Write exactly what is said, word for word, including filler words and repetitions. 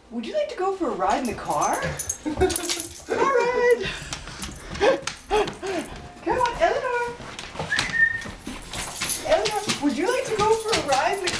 Would you like to go for a ride in the car? Car ride! Come on, Eleanor! Eleanor, would you like to go for a ride in the